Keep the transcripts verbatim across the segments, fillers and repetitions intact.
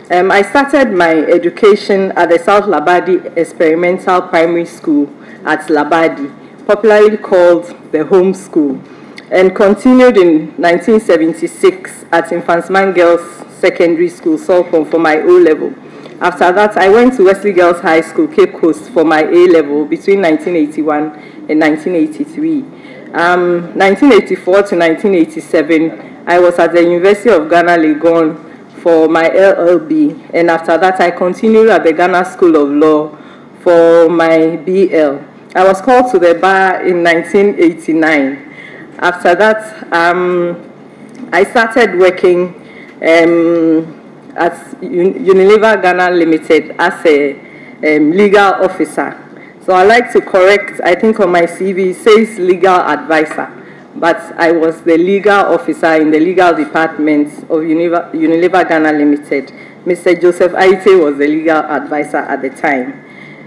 Um, I started my education at the South Labadi Experimental Primary School at Labadi, popularly called the Home School, and continued in nineteen seventy-six at Infantsman Girls Secondary School, Solcom, for my O-level. After that, I went to Wesley Girls High School, Cape Coast, for my A-level between nineteen eighty-one and nineteen eighty-three. Um, nineteen eighty-four to nineteen eighty-seven, I was at the University of Ghana, Legon, for my L L B, and after that, I continued at the Ghana School of Law for my B L. I was called to the bar in nineteen eighty-nine. After that, um, I started working um, at Unilever Ghana Limited as a um, legal officer. So I like to correct, I think on my C V it says legal advisor, but I was the legal officer in the legal department of Unilever, Unilever Ghana Limited. Mister Joseph Aite was the legal advisor at the time.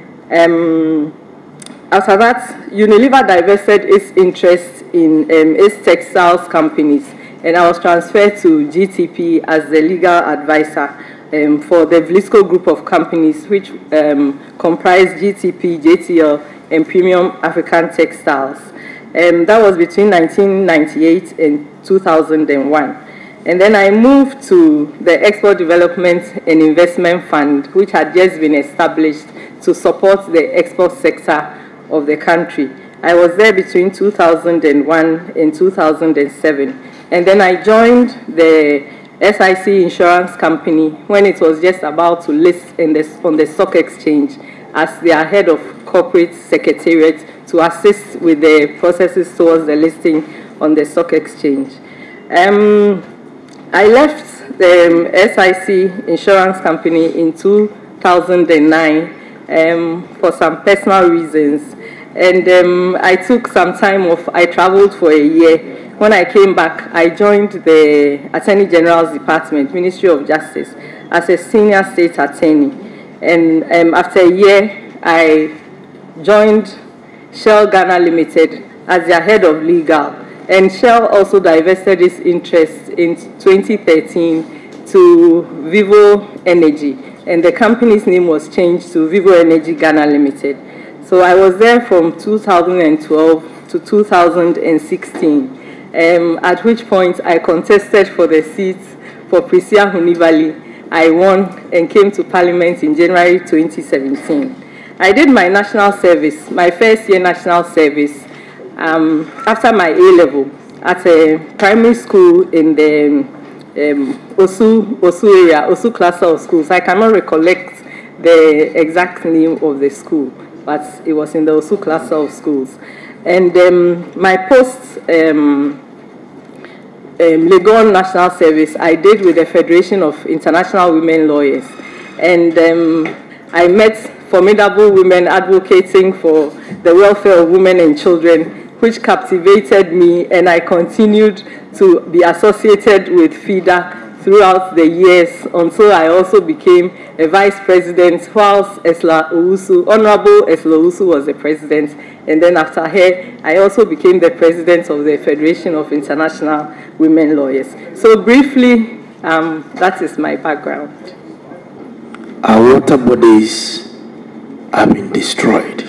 Um, after that, Unilever divested its interest in um, its textiles companies, and I was transferred to G T P as the legal advisor um, for the Vlisco group of companies, which um, comprised G T P, J T L, and Premium African Textiles. Um, that was between nineteen ninety-eight and two thousand one. And then I moved to the Export Development and Investment Fund, which had just been established to support the export sector of the country. I was there between two thousand one and two thousand seven. And then I joined the S I C Insurance Company when it was just about to list in the, on the stock exchange as their head of corporate secretariat to assist with the processes towards the listing on the stock exchange. Um, I left the S I C Insurance Company in two thousand nine um, for some personal reasons. And um, I took some time off. I traveled for a year. When I came back, I joined the Attorney General's Department, Ministry of Justice, as a senior state attorney. And um, after a year, I joined Shell Ghana Limited as their head of legal. And Shell also divested its interest in twenty thirteen to Vivo Energy. And the company's name was changed to Vivo Energy Ghana Limited. So I was there from two thousand twelve to two thousand sixteen, um, at which point I contested for the seat for Prisia Hunivali. I won and came to Parliament in January twenty seventeen. I did my national service, my first year national service, um, after my A-level at a primary school in the um, Osu, Osu area, Osu cluster of schools. I cannot recollect the exact name of the school, but it was in the Osu cluster of schools. And um, my post um, um, Legon National Service, I did with the Federation of International Women Lawyers. And um, I met formidable women advocating for the welfare of women and children, which captivated me, and I continued to be associated with FIDA throughout the years until I also became a vice president whilst Esla Owusu, Honorable Esla Owusu was the president, and then after her, I also became the president of the Federation of International Women Lawyers. So briefly, um, that is my background. Our water bodies have been destroyed.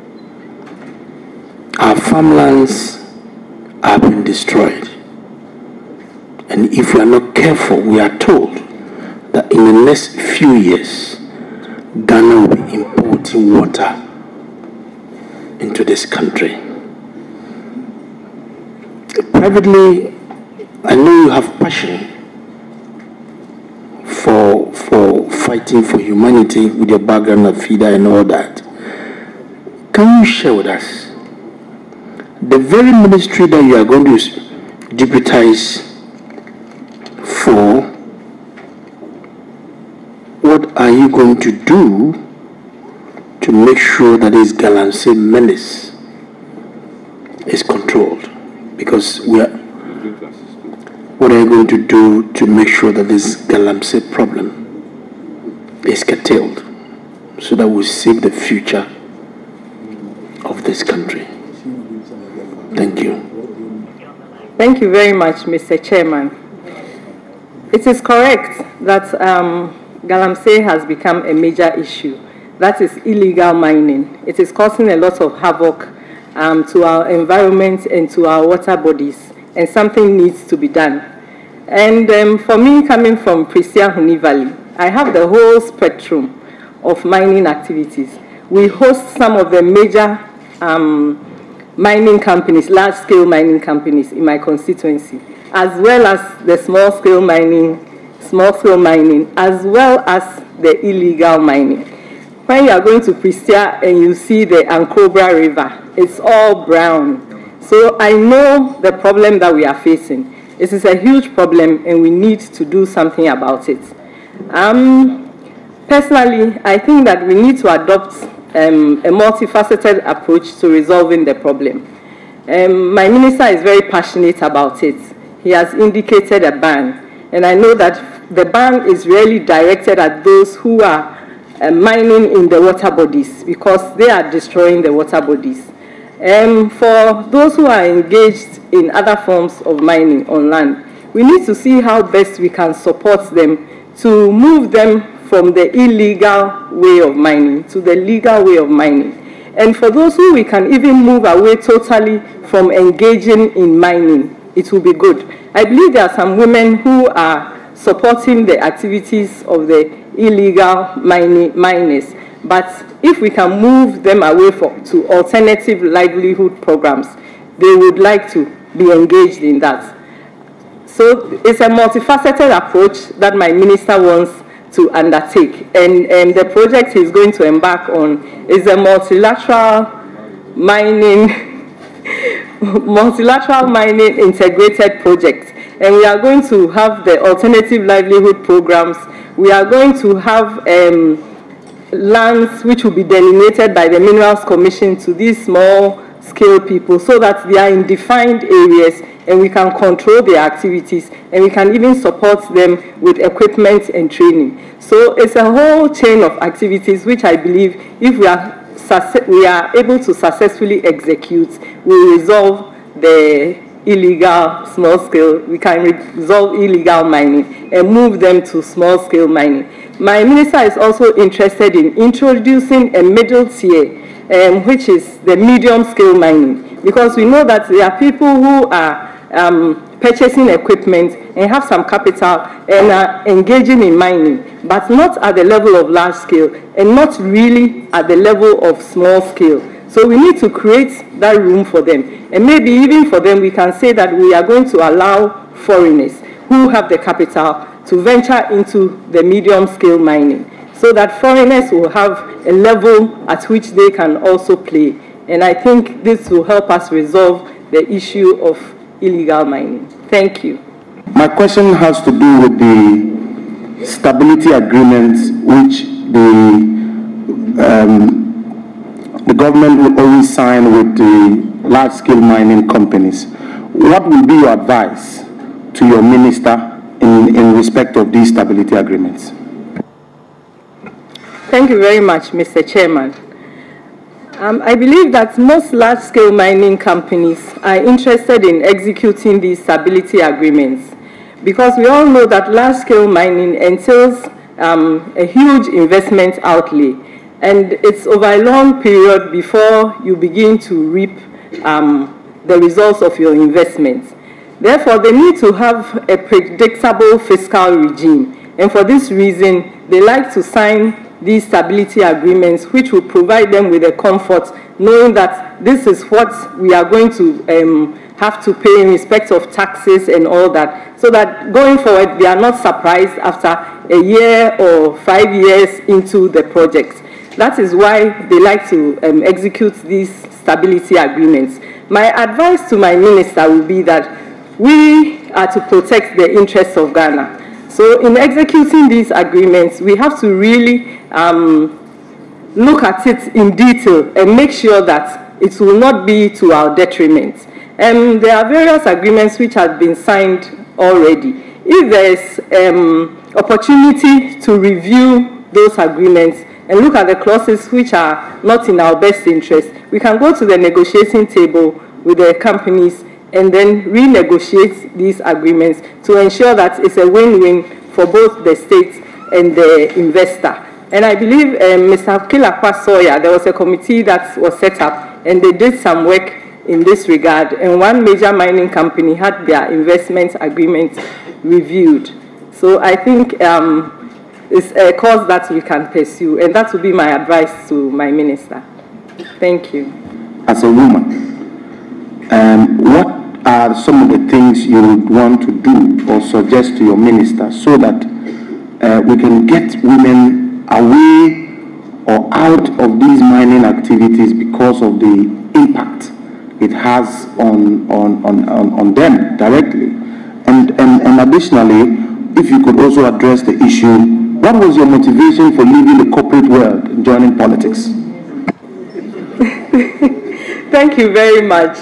Our farmlands have been destroyed. And if we are not careful, we are told that in the next few years, Ghana will be importing water into this country. Privately, I know you have passion for, for fighting for humanity with your background of FIDA and all that. Can you share with us the very ministry that you are going to deputize for? What are you going to do to make sure that this Galamsey menace is controlled? Because we are, what are you going to do to make sure that this Galamsey problem is curtailed so that we save the future of this country? Thank you. Thank you very much, Mister Chairman. It is correct that um, Galamsey has become a major issue. That is illegal mining. It is causing a lot of havoc um, to our environment and to our water bodies, and something needs to be done. And um, for me, coming from Prisia Huni Valley, I have the whole spectrum of mining activities. We host some of the major um, mining companies, large-scale mining companies in my constituency, as well as the small-scale mining, small-scale mining, as well as the illegal mining. When you are going to Prisia and you see the Ankobra River, it's all brown. So I know the problem that we are facing. It is a huge problem and we need to do something about it. Um, personally, I think that we need to adopt um, a multifaceted approach to resolving the problem. Um, my minister is very passionate about it. He has indicated a ban, and I know that the ban is really directed at those who are uh, mining in the water bodies, because they are destroying the water bodies. Um, for those who are engaged in other forms of mining on land, we need to see how best we can support them to move them from the illegal way of mining to the legal way of mining. And for those who we can even move away totally from engaging in mining, it will be good. I believe there are some women who are supporting the activities of the illegal mining, miners. But if we can move them away for, to alternative livelihood programs, they would like to be engaged in that. So it's a multifaceted approach that my minister wants to undertake. And, and the project he's going to embark on is a multilateral mining, multilateral mining integrated project. And we are going to have the alternative livelihood programs. We are going to have um, lands which will be delineated by the Minerals Commission to these small scale people, so that they are in defined areas and we can control their activities, and we can even support them with equipment and training. So it's a whole chain of activities which I believe if we are, we are able to successfully execute, will resolve the illegal small scale, we can resolve illegal mining and move them to small scale mining. My minister is also interested in introducing a middle tier, um, which is the medium scale mining, because we know that there are people who are um, purchasing equipment and have some capital and are engaging in mining, but not at the level of large scale and not really at the level of small scale. So we need to create that room for them. And maybe even for them, we can say that we are going to allow foreigners who have the capital to venture into the medium scale mining, so that foreigners will have a level at which they can also play. And I think this will help us resolve the issue of illegal mining. Thank you. My question has to do with the stability agreements which the um, the government will always sign with the large-scale mining companies. What will be your advice to your minister in, in respect of these stability agreements? Thank you very much, Mister Chairman. Um, I believe that most large-scale mining companies are interested in executing these stability agreements, because we all know that large-scale mining entails um, a huge investment outlay, and it's over a long period before you begin to reap um, the results of your investments. Therefore, they need to have a predictable fiscal regime, and for this reason, they like to sign these stability agreements, which will provide them with a comfort, knowing that this is what we are going to um, have to pay in respect of taxes and all that, so that going forward, they are not surprised after a year or five years into the project. That is why they like to um, execute these stability agreements. My advice to my minister will be that we are to protect the interests of Ghana. So in executing these agreements, we have to really um, look at it in detail and make sure that it will not be to our detriment. And there are various agreements which have been signed already. If there is um, opportunity to review those agreements and look at the clauses which are not in our best interest, we can go to the negotiating table with the companies and then renegotiate these agreements to ensure that it's a win-win for both the states and the investor. And I believe um, Mister Kilakwa Sawyer, there was a committee that was set up, and they did some work in this regard. And one major mining company had their investment agreement reviewed. So I think um, it's a course that we can pursue, and that would be my advice to my minister. Thank you. As a woman, um, what are some of the things you would want to do or suggest to your minister so that uh, we can get women away or out of these mining activities because of the impact it has on, on, on, on, on them directly? And, and, and additionally, if you could also address the issue, what was your motivation for leaving the corporate world and joining politics? Thank you very much.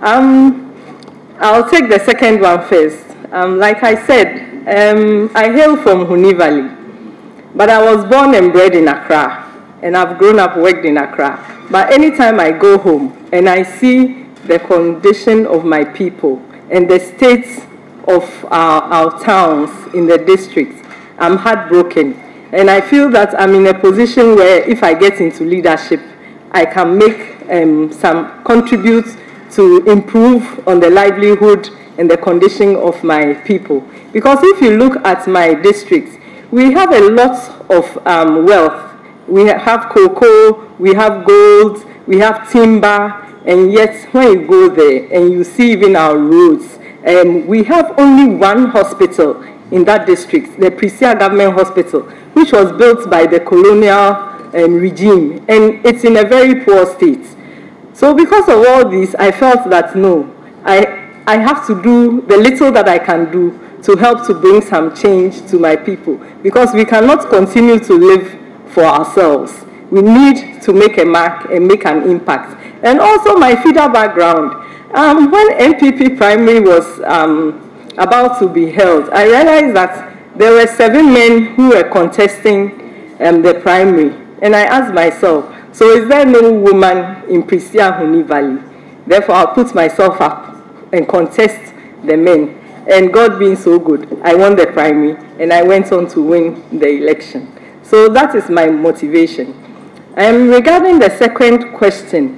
Um, I'll take the second one first. Um, like I said, um, I hail from Huni Valley. But I was born and bred in Accra, and I've grown up, worked in Accra. But anytime I go home and I see the condition of my people and the state of our, our towns in the district, I'm heartbroken. And I feel that I'm in a position where if I get into leadership, I can make um, some contribute to improve on the livelihood and the condition of my people. Because if you look at my district, we have a lot of um, wealth. We have cocoa, we have gold, we have timber, and yet when you go there and you see even our roads, um, we have only one hospital in that district, the Prisia Government Hospital, which was built by the colonial um, regime, and it's in a very poor state. So because of all this, I felt that no, I, I have to do the little that I can do to help to bring some change to my people, because we cannot continue to live for ourselves. We need to make a mark and make an impact. And also my feeder background. Um, when N P P primary was um, about to be held, I realized that there were seven men who were contesting um, the primary. And I asked myself, so is there no woman in Prisia Huni Valley? Therefore, I'll put myself up and contest the men. And God being so good, I won the primary, and I went on to win the election. So that is my motivation. Um, regarding the second question,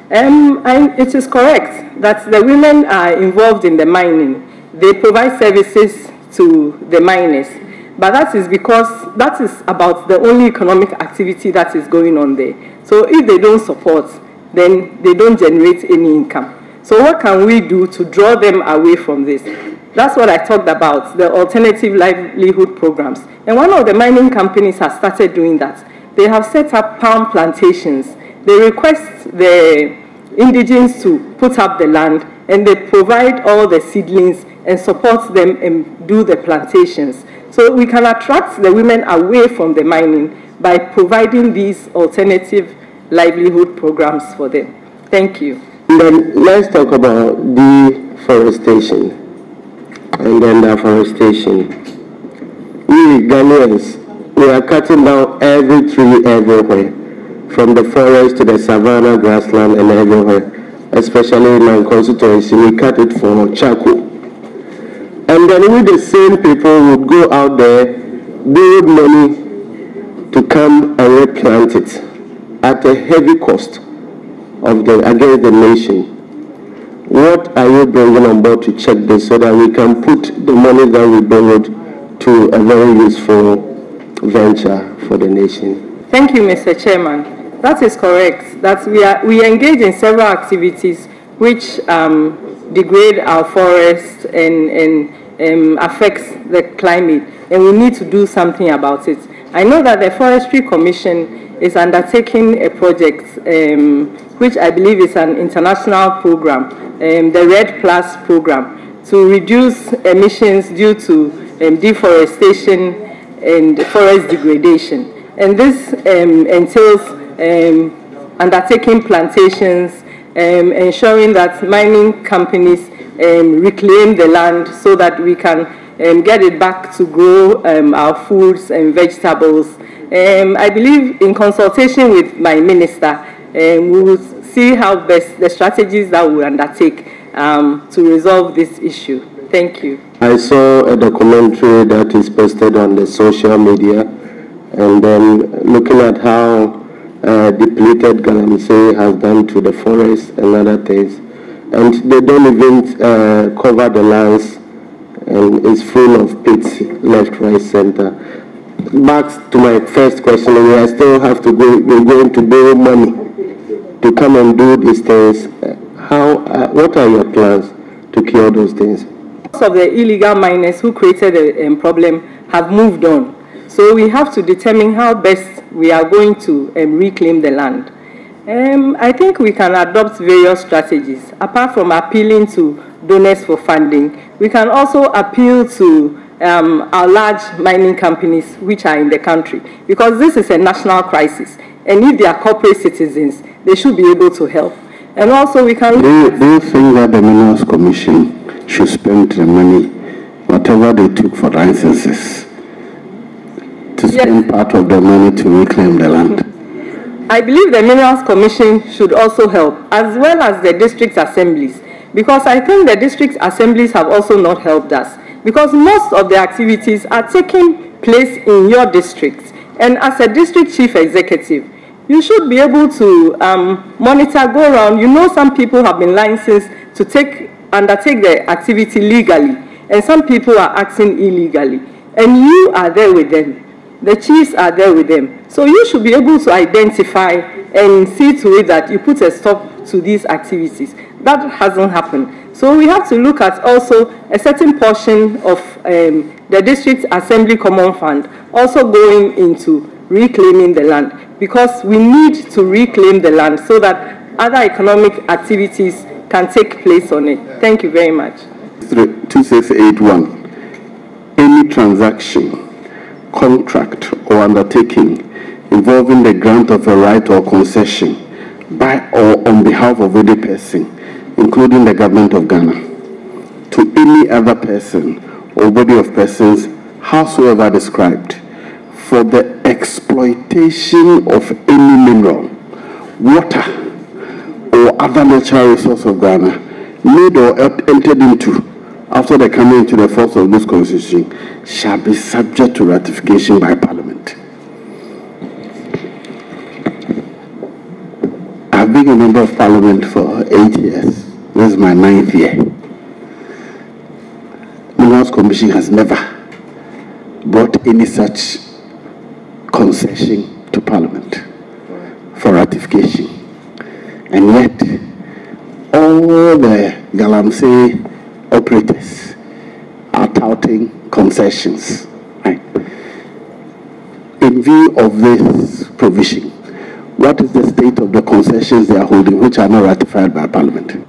um, I, it is correct that the women are involved in the mining. They provide services to the miners, but that is because that is about the only economic activity that is going on there. So if they don't support, then they don't generate any income. So what can we do to draw them away from this? That's what I talked about, the alternative livelihood programs. And one of the mining companies has started doing that. They have set up palm plantations. They request the indigents to put up the land, and they provide all the seedlings and support them and do the plantations. So we can attract the women away from the mining by providing these alternative livelihood programs for them. Thank you. And then let's talk about deforestation and then afforestation. We Ghanaians, we are cutting down every tree everywhere, from the forest to the savanna, grassland, and everywhere. Especially in my constituency, we cut it for charcoal. And then we, the same people, would go out there, build money to come and replant it at a heavy cost of the against the nation. What are you bringing on board to check this so that we can put the money that we borrowed to a very useful venture for the nation? Thank you, Mister Chairman. That is correct. That we are we engage in several activities which um, degrade our forests and and um, affects the climate, and we need to do something about it. I know that the Forestry Commission is undertaking a project um, which I believe is an international program, um, the RED Plus program, to reduce emissions due to um, deforestation and forest degradation. And this um, entails um, undertaking plantations, um, ensuring that mining companies um, reclaim the land so that we can um, get it back to grow um, our foods and vegetables. Um, I believe in consultation with my minister, um, we will see how best the strategies that we undertake um, to resolve this issue. Thank you. I saw a documentary that is posted on the social media, and then looking at how uh, depleted Galamsey has done to the forest and other things, and they don't even uh, cover the lands, and it's full of pits left, right, center. Back to my first question, we are still have to go, we're going to borrow money to come and do these things. How, uh, what are your plans to cure those things? Most of the illegal miners who created the um, problem have moved on. So we have to determine how best we are going to um, reclaim the land. Um, I think we can adopt various strategies. Apart from appealing to donors for funding, we can also appeal to um, our large mining companies which are in the country, because this is a national crisis. And if they are corporate citizens, they should be able to help. And also we can... Do you, do you think that the Minerals Commission should spend the money, whatever they took for licenses, to spend yes. part of the money to reclaim the land? I believe the Minerals Commission should also help, as well as the district assemblies, because I think the district assemblies have also not helped us, because most of the activities are taking place in your districts. And as a district chief executive, you should be able to um, monitor, go around. You know, some people have been licensed to take, undertake the activity legally, and some people are acting illegally. And you are there with them. The chiefs are there with them. So you should be able to identify and see to it that you put a stop to these activities. That hasn't happened. So we have to look at also a certain portion of um, the district assembly common fund also going into reclaiming the land, because we need to reclaim the land so that other economic activities can take place on it. Thank you very much. two six eight one. Any transaction, contract or undertaking involving the grant of a right or concession by or on behalf of any person, including the government of Ghana, to any other person or body of persons, howsoever described, for the exploitation of any mineral, water, or other natural resource of Ghana, made or entered into after the coming into the force of this constitution, shall be subject to ratification by Parliament. I've been a member of Parliament for eight years. This is my ninth year. The Minerals Commission has never brought any such concession to Parliament for ratification. And yet, all the Galamsey operators are touting concessions. Right? In view of this provision, what is the state of the concessions they are holding which are not ratified by Parliament?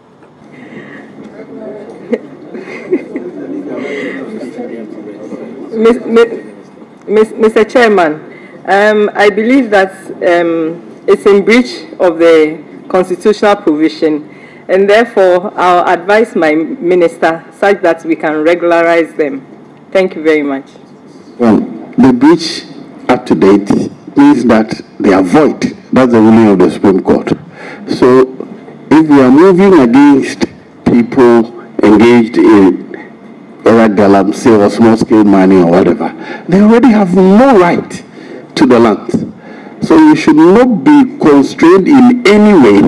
Mister Chairman, um, I believe that um, it's in breach of the constitutional provision, and therefore I'll advise my minister such that we can regularize them. Thank you very much. Well, the breach up to date means that they are void. That's the ruling of the Supreme Court. So if we are moving against people engaged in either Galamsey or small-scale mining or whatever, they already have no right to the land. So you should not be constrained in any way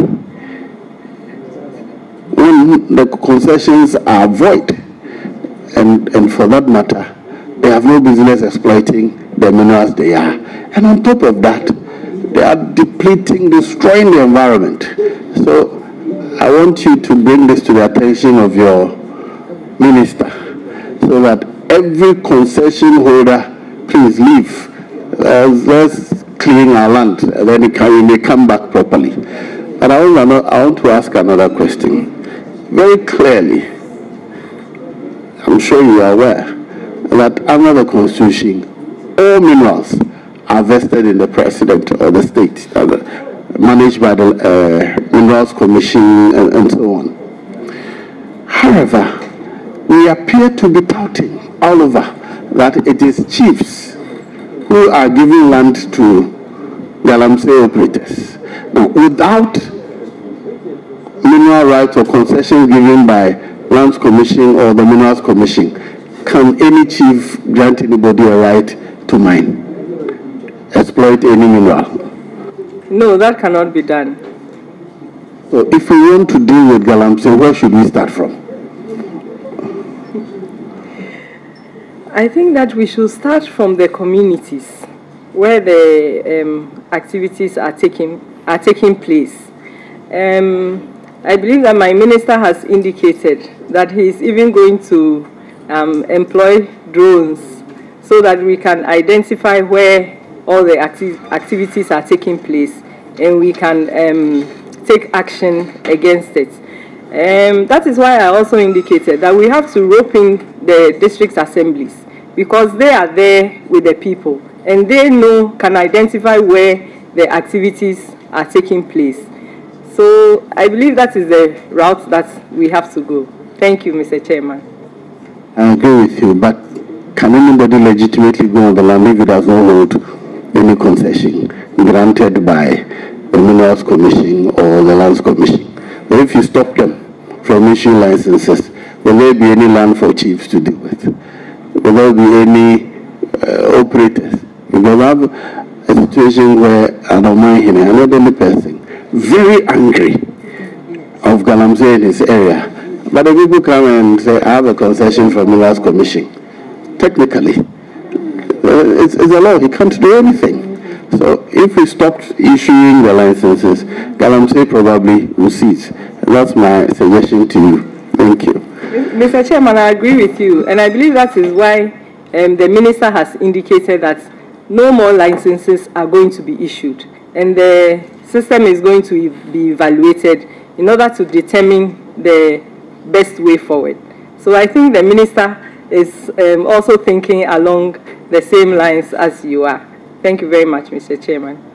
when the concessions are void. And, and for that matter, they have no business exploiting the minerals they are. And on top of that, they are depleting, destroying the environment. So I want you to bring this to the attention of your minister, so that every concession holder, please leave. Uh, let's clean our land, and then it can, we may come back properly. But I want, to, I want to ask another question. Very clearly, I'm sure you are aware that under the Constitution, all minerals are vested in the President or the state, uh, managed by the uh, Minerals Commission and, and so on. However, we appear to be touting all over that it is chiefs who are giving land to Galamsey operators. Now, without mineral rights or concessions given by Lands Commission or the Minerals Commission, can any chief grant anybody a right to mine, exploit any mineral? No, that cannot be done. So if we want to deal with Galamsey, where should we start from? I think that we should start from the communities where the um, activities are taking, are taking place. Um, I believe that my minister has indicated that he is even going to um, employ drones so that we can identify where all the acti activities are taking place and we can um, take action against it. Um, that is why I also indicated that we have to rope in the district assemblies because they are there with the people and they know, can identify where the activities are taking place. So I believe that is the route that we have to go. Thank you, Mister Chairman. I agree with you, but can anybody legitimately go on the land if it does not hold any concession granted by the Minerals Commission or the Lands Commission? But if you stop them from issuing licenses, will there be any land for chiefs to deal with? Will there be any uh, operators? Because I have a situation where I don't mind him, I'm not the only person, very angry of Galamsey in his area. But the people come and say, I have a concession from the Minerals Commission. Technically, uh, it's, it's a law, he can't do anything. So if we stopped issuing the licenses, Galamsey probably will cease. That's my suggestion to you. Thank you. Mister Chairman, I agree with you, and I believe that is why um, the minister has indicated that no more licenses are going to be issued, and the system is going to be evaluated in order to determine the best way forward. So I think the minister is um, also thinking along the same lines as you are. Thank you very much, Mister Chairman.